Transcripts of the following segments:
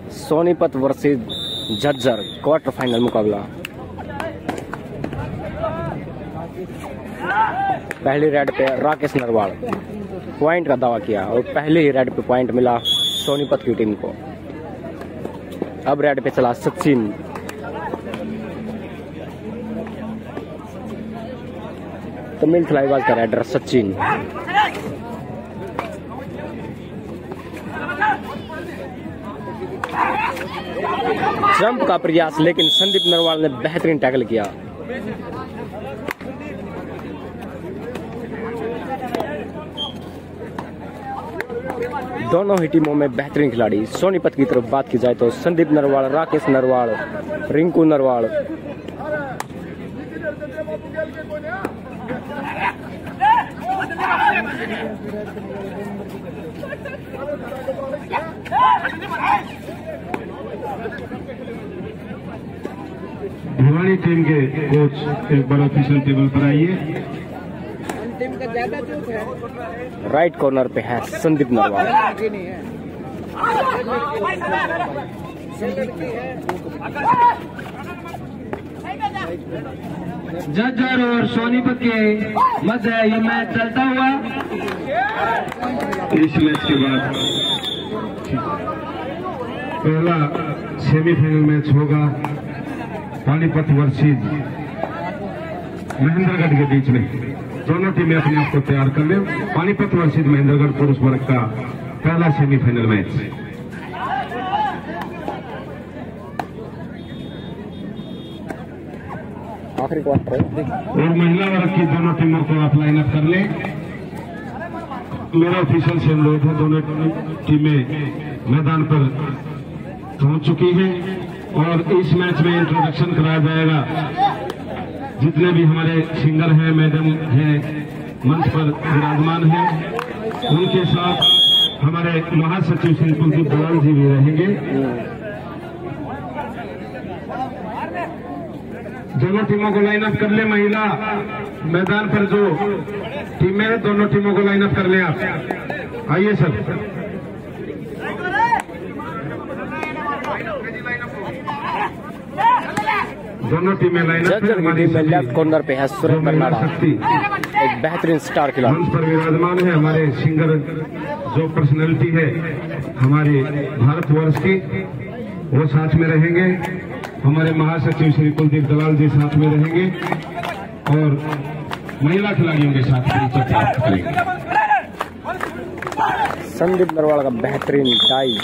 Sonipat versus Jhajjar quarter final मुकाबला। पहली red पे राकेश नरवाल पॉइंट का दावा किया और पहले ही रेड पे पॉइंट मिला सोनीपत की टीम को। अब रेड पे चला सचिन। तमिल खिलाड़ीबाज का रेडर सचिन। जंप का प्रयास लेकिन संदीप नरवाल ने बेहतरीन टैकल किया। दोनों ही टीमों में बेहतरीन खिलाड़ी। सोनीपत की तरफ बात की जाए तो संदीप नरवाल, राकेश नरवाल, रिंकू नरवाल। भिवानी टीम के कोच एक बार ऑफिशियल टेबल पर आइए। राइट कॉर्नर पे है संदीप नरवाल। झज्जर और सोनीपत के मध्य ये मैच चलता हुआ। इस मैच के बाद पहला सेमीफाइनल मैच होगा पानीपत वर्सेस महेंद्रगढ़ के बीच में। दोनों टीमें अपने आप को तैयार कर ले। पानीपत वर्सेस महेंद्रगढ़ पुरुष वर्ग का पहला सेमीफाइनल मैच। आखिरी क्वार्टर और महिला वर्ग की दोनों टीमों को आप लाइन अप कर ले। मेरा ऑफिशियल से अनुरोध है, दोनों टीमें मैदान पर पहुंच चुकी हैं और इस मैच में इंट्रोडक्शन कराया जाएगा। जितने भी हमारे सिंगर हैं, मैडम हैं, मंच पर विराजमान हैं, उनके साथ हमारे महासचिव श्री कुलदीप दलाल जी भी रहेंगे। दोनों टीमों को लाइन अप कर ले। महिला मैदान पर जो टीमें हैं, दोनों टीमों को लाइन अप कर ले। आप आइए सर। दोनों टीमें लाइन अप में लेफ्ट कॉर्नर पे है सुरेंद्र नाडा, एक बेहतरीन स्टार खिलाड़ी। मंच पर विराजमान है हमारे सिंगर, जो पर्सनैलिटी है हमारे भारतवर्ष की, वो साथ में रहेंगे। हमारे महासचिव श्री कुलदीप दलाल जी साथ में रहेंगे और महिला खिलाड़ियों के साथ परिचय प्राप्त करेंगे। संदीप नरवाल का बेहतरीन टाई।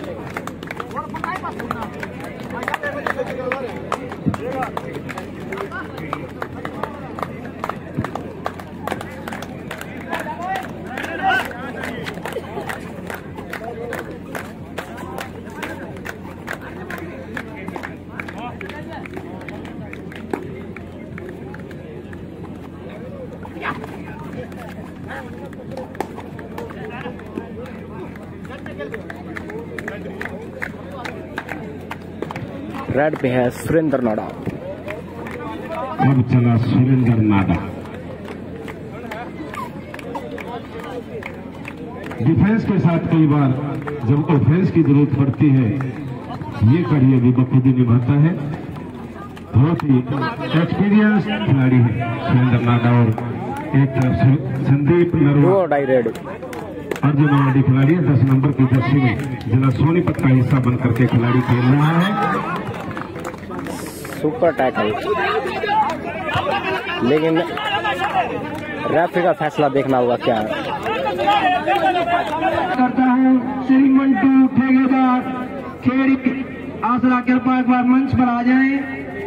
रेड पे है सुरेंद्र नाडा। अब चला सुरेंद्र नाडा। डिफेंस के साथ कई बार जब ऑफेंस की जरूरत पड़ती है, ये कार्य भी बखूबी निभाता है। बहुत ही एक्सपीरियंस खिलाड़ी है सुरेंद्र नाडा। और एक तरफ संदीप नरवाल अर्जुन अवार्डी खिलाड़ी है, 10 नंबर की जर्सी में जिला सोनीपत का हिस्सा बनकर के खिलाड़ी खेल रहा है। सुपर टैकल, लेकिन रेफरी का फैसला देखना होगा क्या है। करता हूँ श्री मंटू ठेकेदार खेड़ी आसरा कृपा एक बार मंच पर आ जाएं।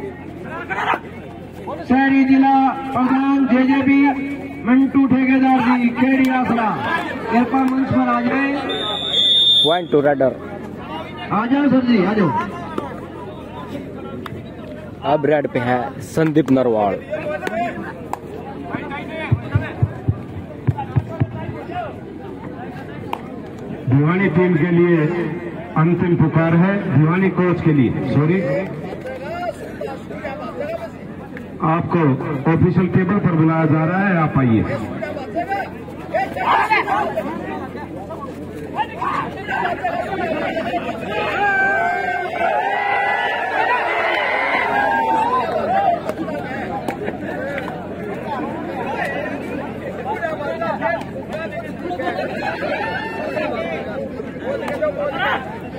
शहरी जिला प्रधान जेजेबी मंटू ठेकेदार जी खेड़ी आसरा कृपा मंच पर आ जाएं। Point two raider. आ जाओ सर जी, आ जाओ। अब रेड पे है संदीप नरवाल। भिवानी टीम के लिए अंतिम पुकार है, भिवानी कोच के लिए। सॉरी, आपको ऑफिशियल टेबल पर बुलाया जा रहा है, आप आइए।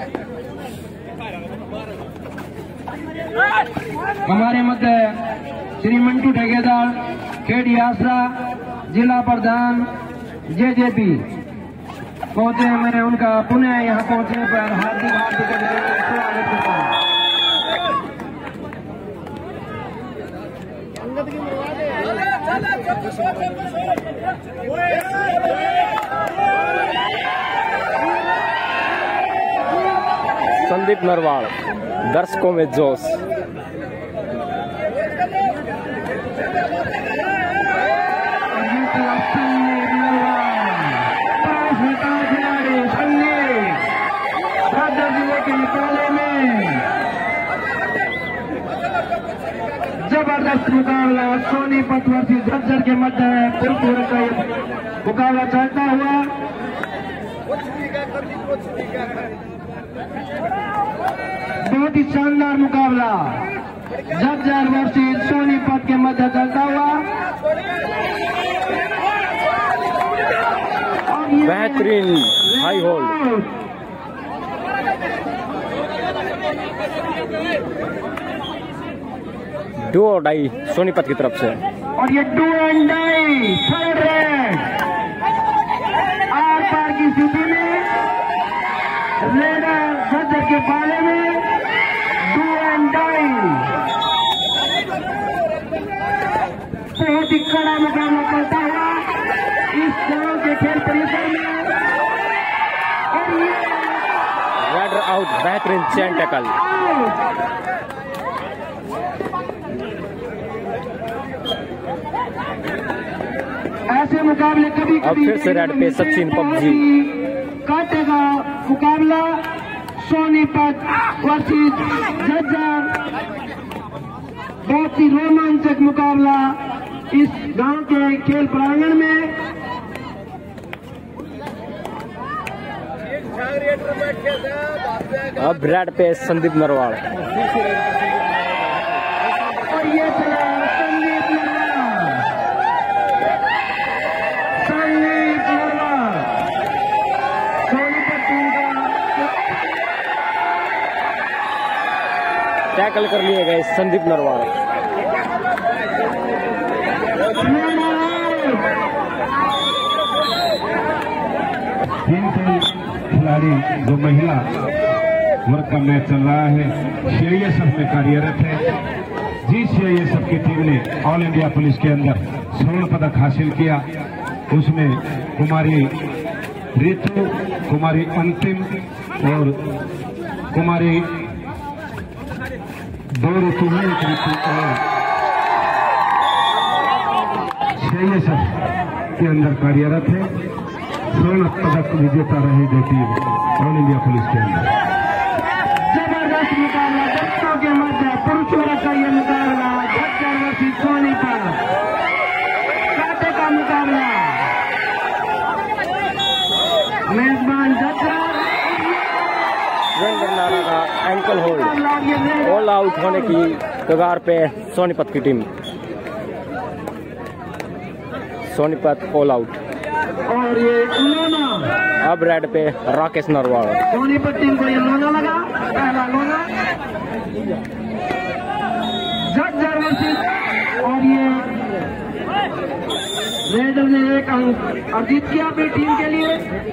हमारे मध्य श्री मंटू ठेकेदार केडी आसरा जिला प्रधान जेजेपी पहुंचे। मैं उनका पुनः यहाँ पहुंचने पर हार्दिक स्वागत करता हूँ। संदीप नरवाल, दर्शकों में जोश। जबरदस्त मुकाबला सोनीपत वर्सेस झज्जर के मध्य पुरपुर का मुकाबला चलता हुआ। बहुत ही शानदार मुकाबला झज्जर वर्सेस सोनीपत के मध्य चलता हुआ। बेहतरीन हाई होल्ड। डू और डाई सोनीपत की तरफ से। और ये do and die third raid आर पार की स्थिति में रेडर झज्जर के पाले में डू एंड डाई। बहुत ही कड़ा मुकाबला चलता हुआ इस गांव के खेल परिसर में। और ये रेडर आउट, बेहतरीन चैन टैकल। ऐसे मुकाबले कभी अब फिर से रेड पे सचिन पबजी काटेगा मुकाबला सोनीपत वर्सेस झज्जर। बहुत ही रोमांचक मुकाबला इस गांव के खेल प्रांगण में। अब रेड पे संदीप नरवाल। और ये चला संदीप नरवाल। सोनीपत टीम का टैकल कर लिए गए संदीप नरवाल। तीन खिलाड़ी जो महिला वर्ग का मैच चल रहा है सीआईएसएफ में कार्यरत है। जिस सीआईएसएफ की टीम ने ऑल इंडिया पुलिस के अंदर स्वर्ण पदक हासिल किया उसमें कुमारी रितु, कुमारी अंतिम और कुमारी दो ऋतु में एक ऋतु और सीआईएसएफ के अंदर कार्यरत है। स्वर्ण पदक विजेता रही दो टीम ऑल इंडिया पुलिस के अंदर। जबरदस्त मुकाबला दर्शकों के मध्य पुरुषों का ये मुकाबला झज्जर वर्सेस सोनीपत काटे का मुकाबला। मेजबान झज्जर सुरेंद्र नारा का एंकल होल्ड। ऑल आउट होने की कगार पे सोनीपत की टीम। Sonipat all out. और ये लोना अब रेड पे राकेश नरवाल। सोनीपत टीम को ये लोना लगा, पहला लोना झज्जर वर्सेस। और ये रेडर ने एक अंक अर्जित किया अपनी टीम के लिए।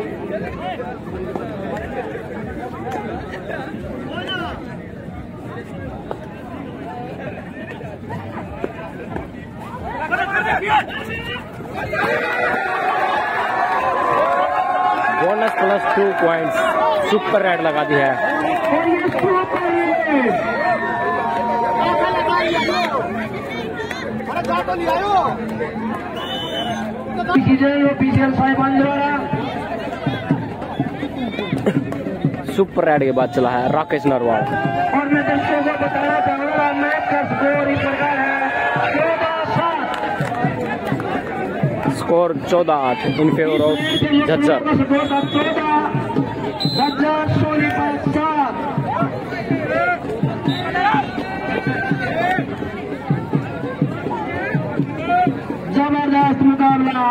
बोनस +2 पॉइंट्स सुपर रेड लगा दी है। और ये सुपर रेड ऑफिशियल साहिबान द्वारा सुपर रेड के बाद चला है राकेश नरवाल। और मैं दर्शकों को बताना चाहूंगा मैच का स्कोर इस प्रकार है 14-7। Score 14-8 in favour of Jhajjar. Jhajjar Sonipat 7। जबरदस्त मुकाबला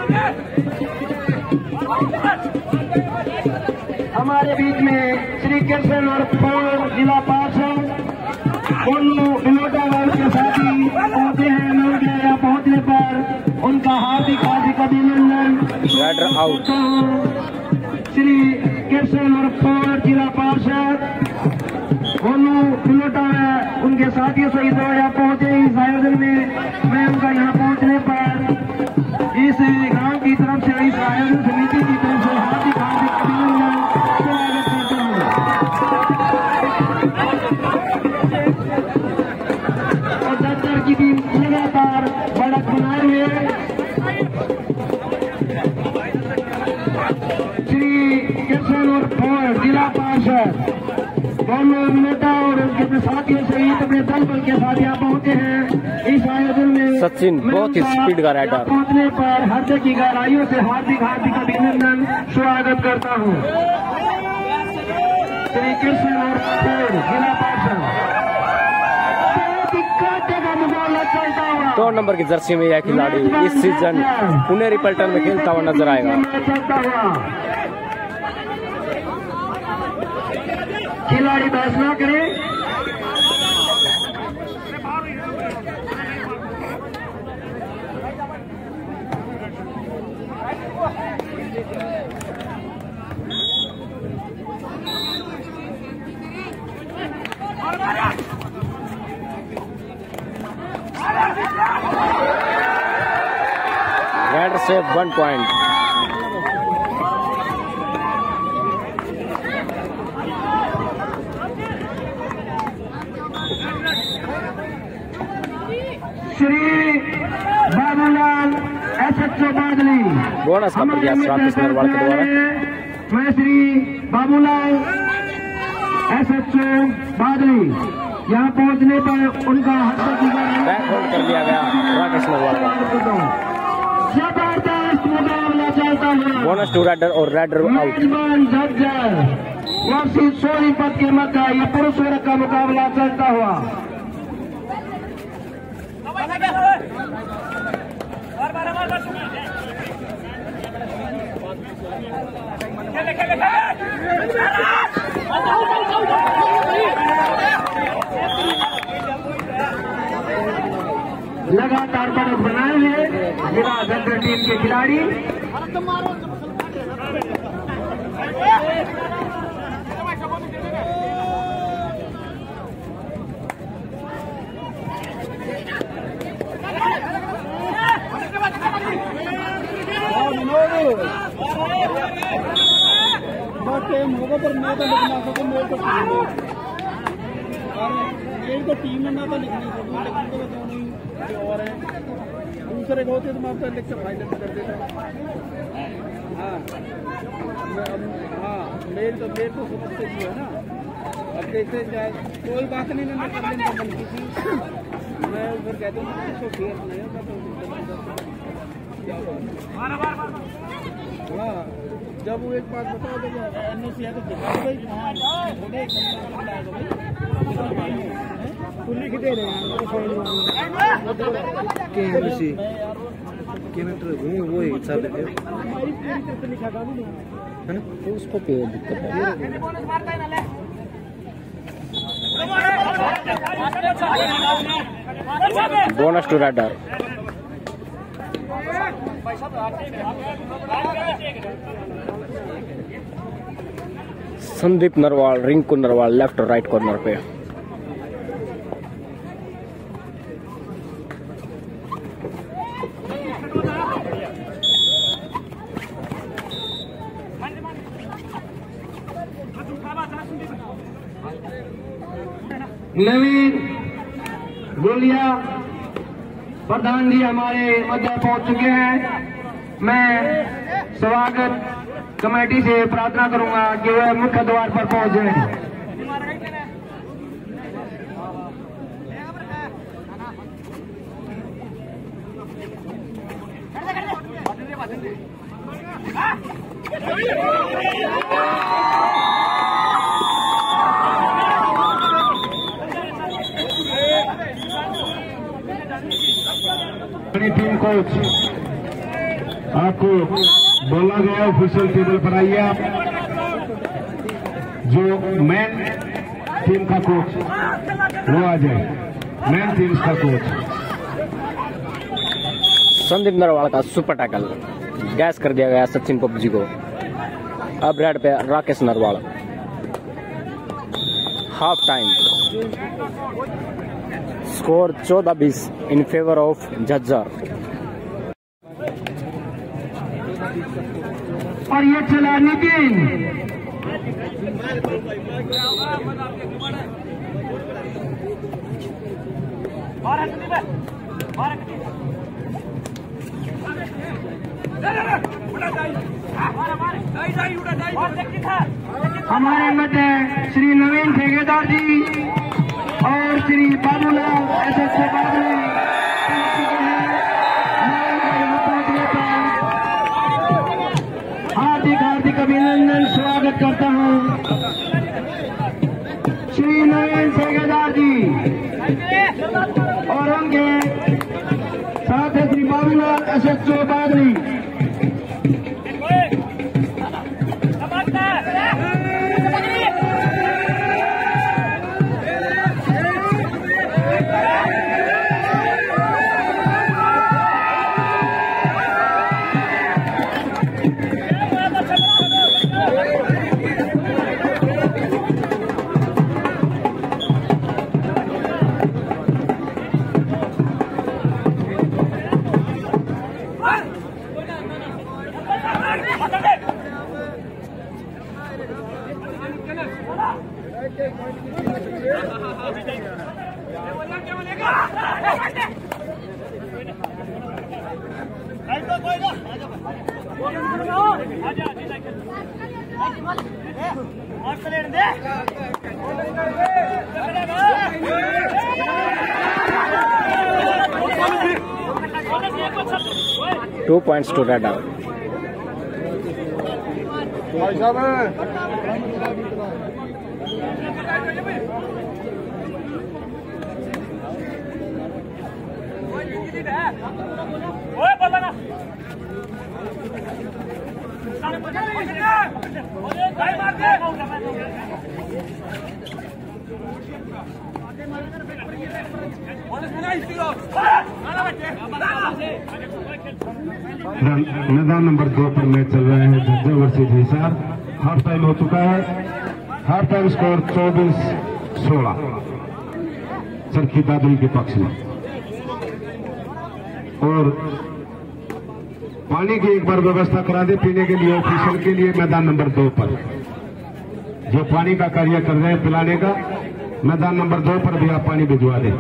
हमारे बीच में श्री कृष्ण और पवन जिला पार्षद उन बिलोटा वर्ग के साथी पहुंचे हैं। नौके या पहुंचने पर उनका हार्दिक अभिनंदन। Rider out. श्री कृष्ण और पवन जिला पार्षद गोलू बिलोटा में उनके साथियों सहित यहाँ पहुंचे इस आयोजन में। मैं उनका यहाँ पहुंचने पर इस गांव की तरफ से, इस आयोजन समिति की तरफ से हार्दिक अभिनंदन स्वागत करता हूँ। और दफ्तर की टीम लगातार बढ़त बनाए हुए श्री कृष्ण और पवन जिला पार्षद दोनों नेता और उनके साथियों सहित अपने दल बल के साथ यहाँ पहुंचे हैं इस आयोजन में। सचिन बहुत ही स्पीड का राइडर। पहुंचने पर हृदय की गहराइयों से हार्दिक अभिनंदन स्वागत करता हूँ। श्री कृष्ण और पवन जिला पार्षद का मुकाबला चलता हुआ 2 नंबर की जर्सी में यह खिलाड़ी इस सीजन पुनेरी पलटन में खेलता हुआ नजर आएगा। खिलाड़ी बहस ना करें। राइडर से 1 point. Shri Babulal SHO Badli bonus का प्रयास राकेश नरवाल के द्वारा। मैं श्री बाबूलाल SHO बादली यहाँ पहुँचने पर उनका बैक होल्ड कर लिया गया राकेश नरवाल का। जबरदस्त मुकाबला चलता है। बोनस टू राइडर और राइडर आउट। वर्षी सोनीपत के मध्य यह पुरुष वर्ग का मुकाबला चलता हुआ। लगातार बढ़त बनाए हुए जिला दंडर टीम के खिलाड़ी पर मैं तो लिखना सकूँ मेरे तो टीम में ना तो लिखनी सकूँ लेकिन तो बताऊँ नहीं और है दूसरे को होते तो मैं आपका लेक्चर फाइनल कर देता। हाँ हाँ मेरे तो समझते ही है ना। अब जैसे कोई बात नहीं मैं कर लेना बनती थी मैं उधर कहता हूँ इसको फेयर नहीं होता हाँ जब वो एक बात बताओ तो NOC है तो दिखा भाई लिख दे रहे हैं वो ही सब लिखा था तो उसको क्या दिक्कत है। Bonus to raider. Sandeep Narwal, Rinku Narwal left और राइट कॉर्नर पे। नवीन गोलिया प्रधान जी हमारे मध्य पहुंच चुके हैं। मैं स्वागत कमेटी से प्रार्थना करूंगा कि वह मुख्य द्वार पर पहुंचे। टीम कोच आपको बोला गया ऑफिशियल टेबल पर आइए आप। जो मैन टीम का कोच वो आ जाए, मैन टीम का कोच। संदीप नरवाल का सुपर टैकल गैस कर दिया गया सचिन पबजी को। अब रेड पे Rakesh Narwal. Half time score 14-20 in favour of Jhajjar. और ये चला नितिन। हमारे मध्य श्री नवीन ठेकेदार जी और श्री बाबूलाल एसएसए बाबू हार्दिक हार्दिक अभिनंदन स्वागत करता हूं। श्री नवीन ठेकेदार जी और उनके साथ है Shri Babulal SSA Badli. Two points to Red Out. मैदान नंबर 2 पर मैच चल रहा है Jhajjar versus Hisar. Half time हो चुका है। Half time score 24-16 Charkhi Dadri के पक्ष में। और पानी की एक बार व्यवस्था करा दे पीने के लिए ऑफिसर के लिए मैदान नंबर 2 पर जो पानी का कार्य कर रहे हैं पिलाने का, मैदान नंबर 2 पर भी आप पानी भिजवा दें।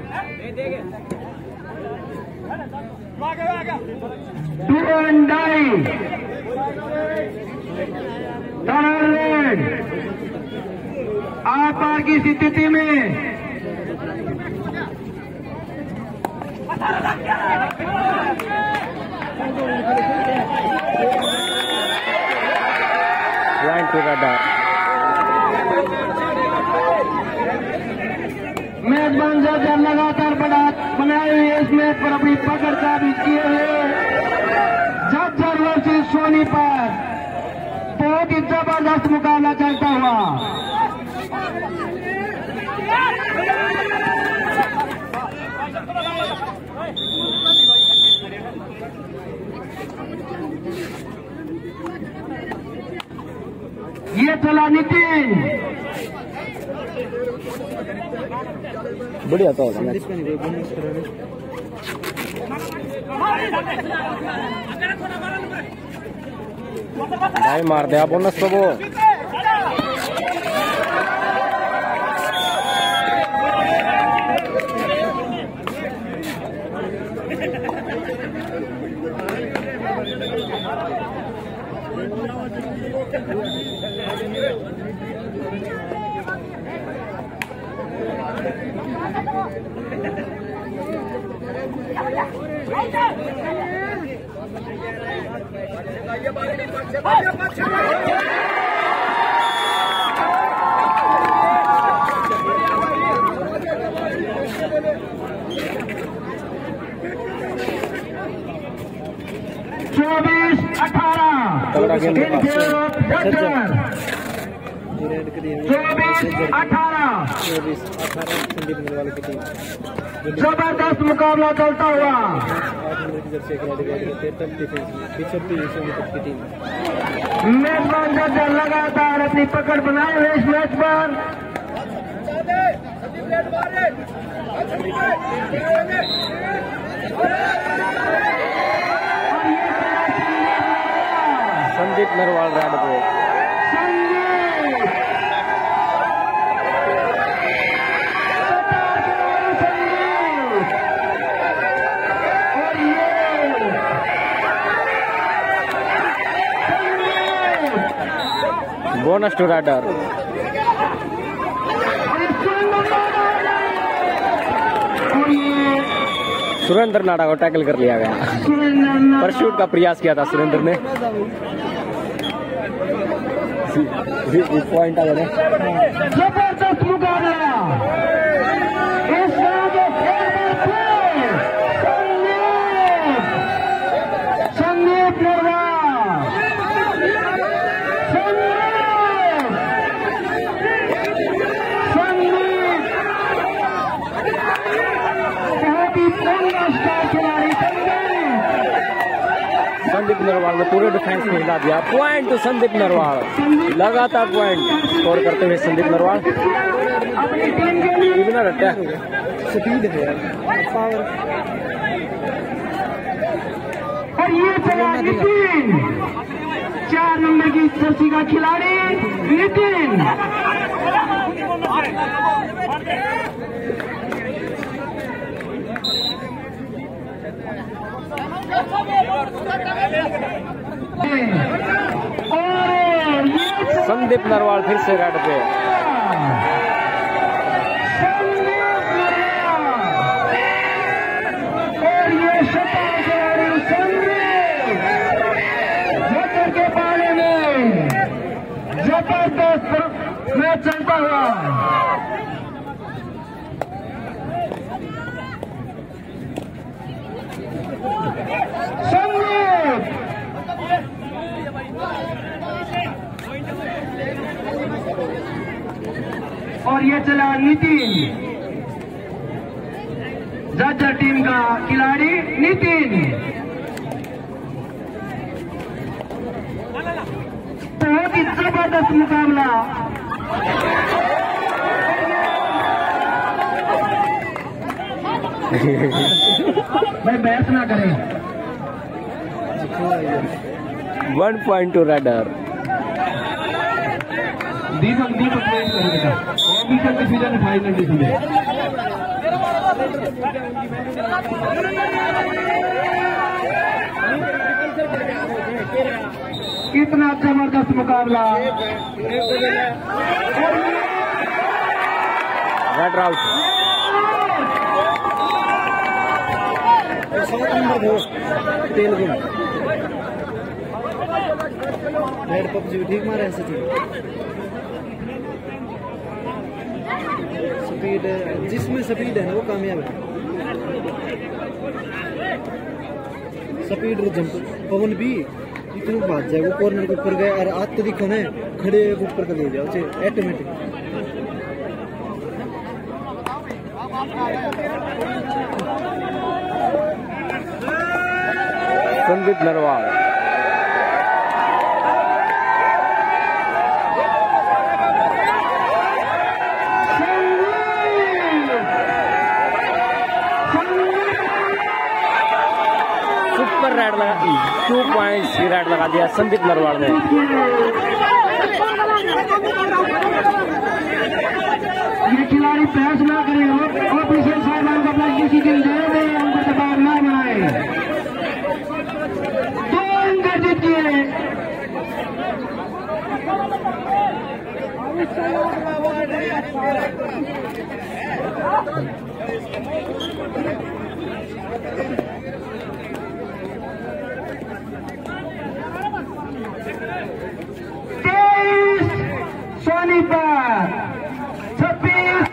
आर पार की स्थिति में Line to Red Out. मेजबान जब लगातार बनाए हुए इस मैच पर अपनी पकड़ काबिज किए हुए झज्जर वर्सेज सोनीपत बहुत ही जबरदस्त मुकाबला चलता हुआ। ये चला नितिन। बढ़िया तो होगा भाई मार दे आप बोनस तो वो जबरदस्त मुकाबला चलता हुआ। मेजबान जज लगातार अपनी पकड़ बनाए हुए इस मैच पर। संदीप नरवाल रेड पे। Bonus to raider. Surender Nada को टैकल कर लिया गया। परशूट का प्रयास किया था सुरेंद्र ने। पॉइंट आ गया। जबरदस्त मुकाबला। संदीप नरवाल, संदीप नरवाल ने पूरे डिफेंस में हिला दिया। Point to Sandeep Narwal. लगातार पॉइंट स्कोर करते हुए संदीप नरवाल। इतना रहता है स्पीड है पावर। और ये चला नितिन, 4 नंबर की जर्सी का खिलाड़ी नितिन। संदीप नरवाल फिर से रेड पे। और ये संदीप के बारे में जबरदस्त मैच चलता हुआ। और ये चला नितिन, जर्जर टीम का खिलाड़ी नितिन। बहुत ही जबरदस्त मुकाबला। भाई बहस ना करें। 1 point to raider. Deepak wait करेगा। Officer decision final decision. कितना जबरदस्त मुकाबला। Raid out. तेलुगु रेड पबजी ठीक मारे ऐसे थी। स्पीड जिसमें स्पीड है वो कामयाब है। स्पीड और जंप पवन भी इतना भाग जाए। वो कॉर्नर के ऊपर गए और आते दिखो ना खड़े ऊपर कर ले जाओ automatic. Sandeep Narwal. Super raid लगा 2 पॉइंट्स की रेड लगा दिया संदीप नरवाल ने। ये खिलाड़ी प्रयास ना करें। ऑफिशियल साइडलाइन को अपना डिसीजन दे दें, उन पर दबाव ना बनाए। 2 अंक जीतिए। सोनीपत 26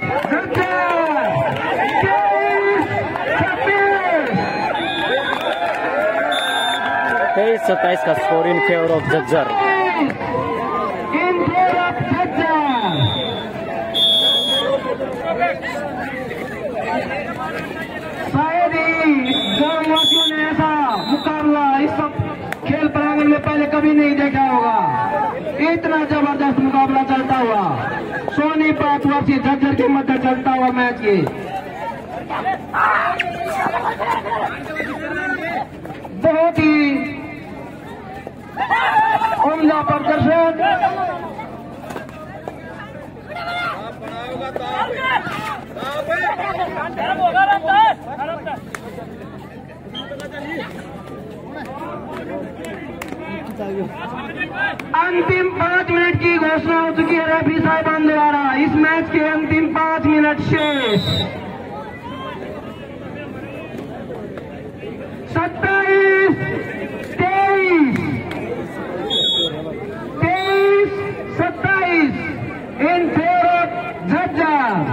23-27 का score in favour of Jhajjar. In favour of Jhajjar. सभी 5 वर्षीय झज्जर की मध्य चलता हुआ मैच ये बहुत ही उम्दा प्रदर्शन। अंतिम 5 मिनट की घोषणा हो चुकी है रेफरी साहिबान द्वारा। इस मैच के अंतिम 5 मिनट शेष। 27, 23, 27 इन फेवर झज्जर।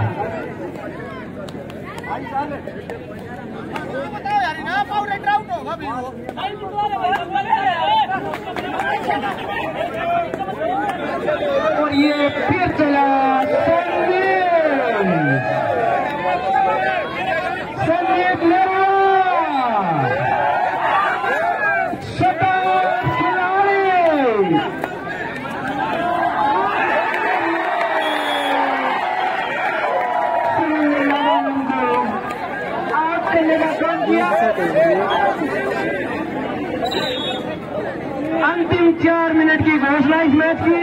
और ये फिर चला संदीप नरवा, शतक खिलाड़ी। आउट करने का काम किया। अंतिम 4 मिनट की घोषणा इस मैच की।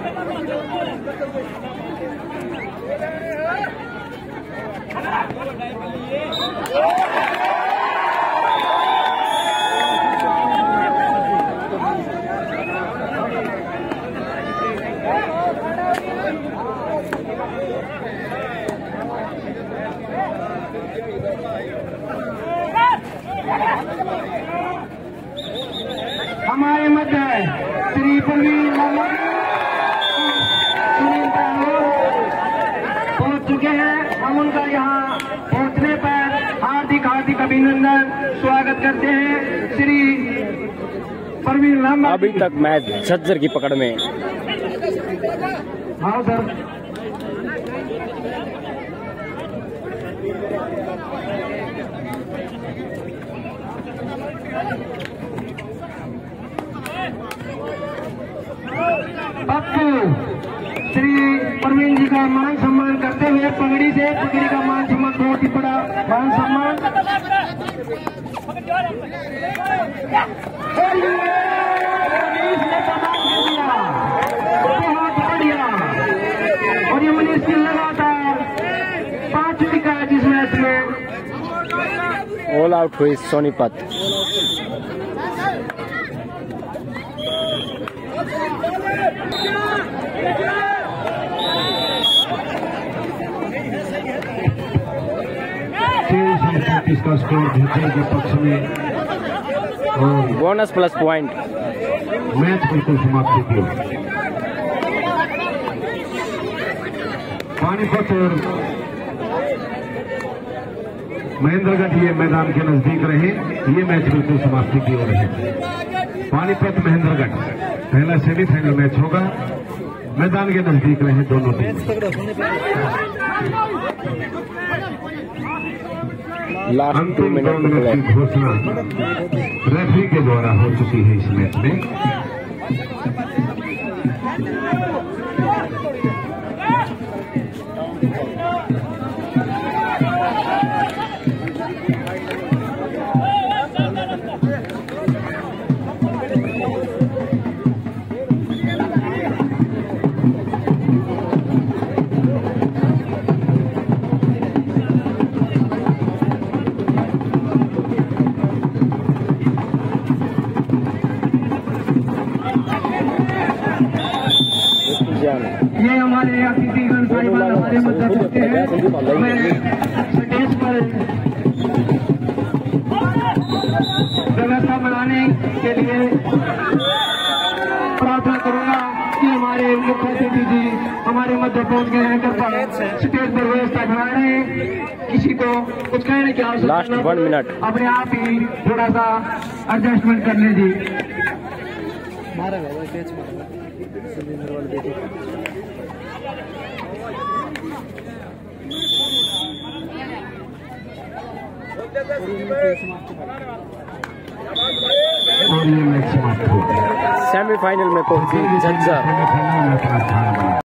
हमारे मध्य श्री प्रवीण पहुंच चुके हैं। हम उनका यहाँ पहुंचने पर हार्दिक हार्दिक अभिनंदन स्वागत करते हैं। श्री प्रवीण अभी तक मैच झज्जर की पकड़ में। हाँ सर, पप्पू श्री प्रवीण जी का मान सम्मान करते हुए पगड़ी का मान सम्मान, बहुत ही बड़ा मान सम्मान। बहुत बढ़िया। और ये मनीष की लगातार 5वीं कैच इस मैच में। ऑल आउट हुई सोनीपत। इसका स्कोर झज्जर के पक्ष में और बोनस प्लस पॉइंट। मैच बिल्कुल समाप्ति की। पानीपत और महेंद्रगढ़ ये मैदान के नजदीक रहे। ये मैच बिल्कुल समाप्ति की ओर है। पानीपत महेंद्रगढ़ पहला सेमीफाइनल मैच होगा। मैदान के नजदीक रहे दोनों टीम। अंतिम 2 मिनट की घोषणा रेफरी के द्वारा हो चुकी है इस मैच में। ये हमारे अतिथिगण साहिबान हमारे मध्य पहुंचे हैं। मैं स्टेज पर व्यवस्था बनाने के लिए प्रार्थना करूंगा कि हमारे मुख्य अतिथि जी हमारे मध्य पहुंच गए हैं। कृपया स्टेज पर व्यवस्था बना रहे हैं। किसी को कुछ कहने की आवश्यकता लास्ट 1 मिनट। अपने आप ही थोड़ा सा एडजस्टमेंट कर लें जी। मारा गया कैच मारा सुरेंद्र वाले बेटे। और ये मैच समाप्त हो गया। सेमीफाइनल में पहुंची झज्जर।